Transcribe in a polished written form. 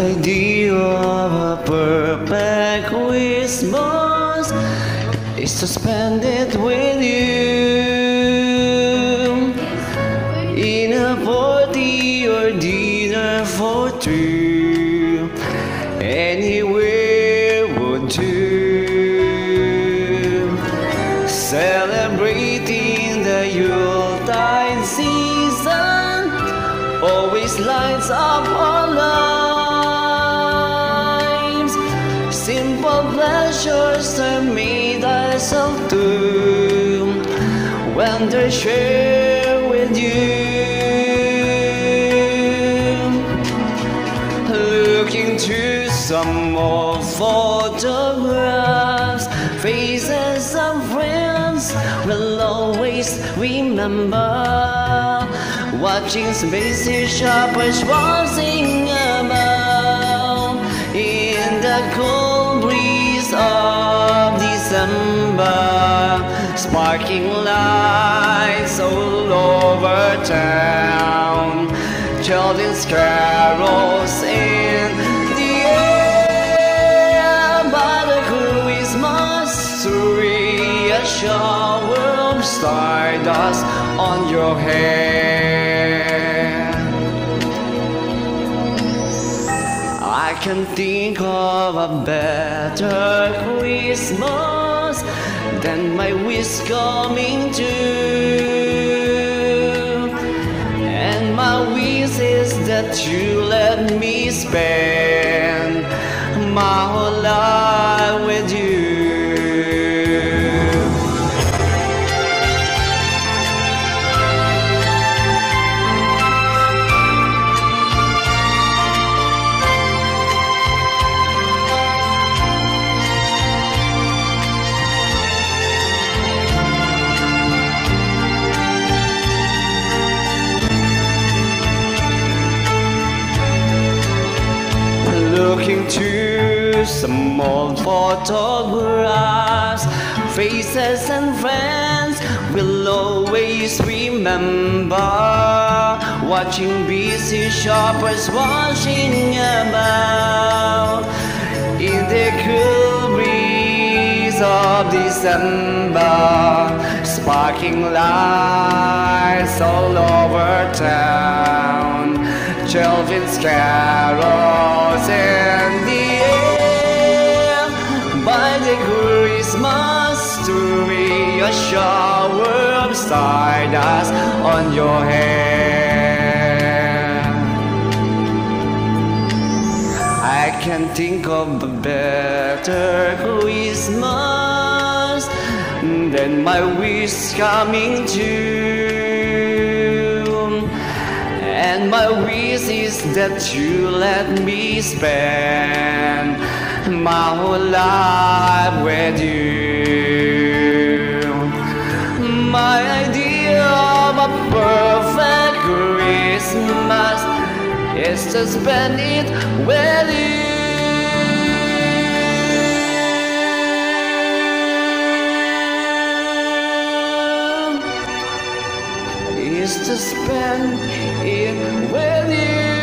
idea of a perfect Christmas is to spend it with you in a party or dinner for two. Anywhere would do. Celebrating the Yuletide season always lights up our lives. Simple pleasures are made us of do when they're shared with you. Looking through some old photographs, faces of friends will always remember. Watching spacey shoppers waltzing about in the cold breeze of December, sparking lights all over town, children's carols in the air. By the Christmas tree, a shower of stardust on your hair. I can think of a better Christmas than my wish coming true. And my wish is that you let me spend my whole life with you. Looking through some old photographs, faces and friends will always remember. Watching busy shoppers washing about in the cool breeze of December, sparking lights all over town, children's carols in the air. By the Christmas tree, a shower of stardust on your hair. I can think of a better Christmas than my wish coming true. And my wish is that you let me spend my whole life with you. My idea of a perfect Christmas is to spend it with you. Is to spend it with you.